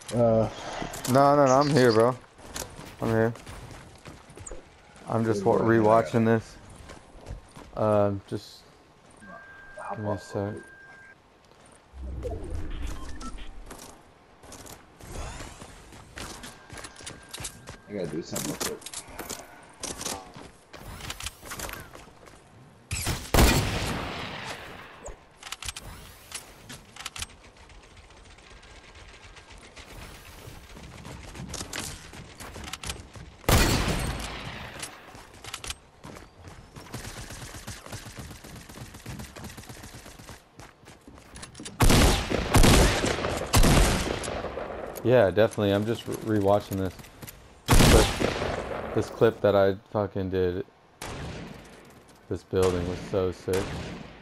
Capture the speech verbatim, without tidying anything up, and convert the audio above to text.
Uh, No, no, no, I'm here, bro. I'm here. I'm just wa- Boy, man, I gotta rewatching this. Um, just give hop me a off real sec. quick. I gotta do something real quick. Yeah, definitely. I'm just re rewatching this. This clip, this clip that I fucking did. This building was so sick.